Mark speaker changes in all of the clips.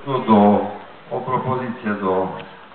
Speaker 1: Nu două, o propoziție două.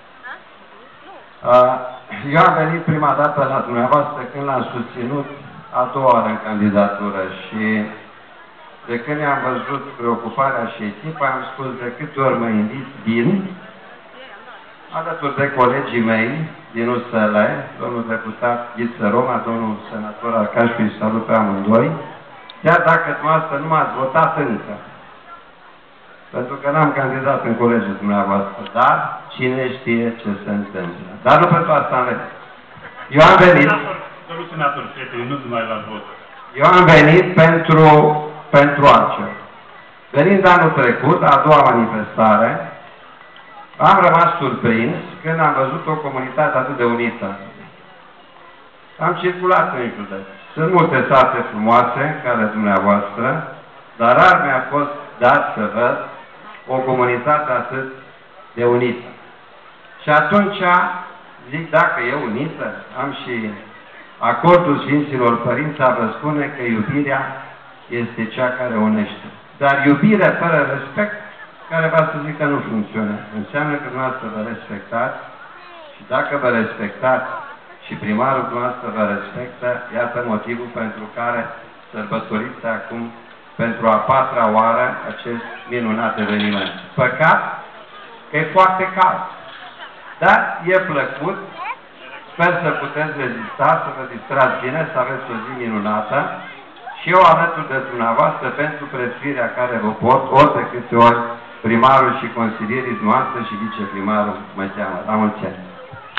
Speaker 1: Eu am venit prima dată la dumneavoastră când l-am susținut a doua oară în candidatură și de când am văzut preocuparea și echipa, am spus de câte ori mă invit, vin, alături de colegii mei din USL, domnul deputat Ghiță Roma, domnul senator Arcaș, îi salut pe amândoi, chiar dacă dumneavoastră nu m-ați votat încă, pentru că n-am candidat în colegii dumneavoastră, dar cine știe ce se întâmplă. Dar nu pentru asta am venit. Eu am venit...
Speaker 2: Domnul senator, prieteni, nu mai la vot.
Speaker 1: Eu am venit pentru altceva. Venind anul trecut, a doua manifestare, am rămas surprins când am văzut o comunitate atât de unită. Am circulat în județ. Sunt multe sate frumoase, care dumneavoastră, dar rar mi-a fost dat să văd o comunitate atât de unită. Și atunci zic, dacă e unită, am și acordul Sfinților Părinți, vă spune că iubirea este cea care unește. Dar iubirea fără respect, care va să zic că nu funcționează. Înseamnă că dumneavoastră vă respectați și dacă vă respectați și primarul dumneavoastră vă respectă, iată motivul pentru care sărbătoriți acum pentru a patra oară acest minunat eveniment. Păcat că e foarte cald, dar e plăcut. Sper să puteți rezista, să vă distrați bine, să aveți o zi minunată și eu alături de dumneavoastră pentru prețuirea care vă pot, ori de câte ori primarul și consilierii noastre și viceprimarul mă cheamă. La mulți ani!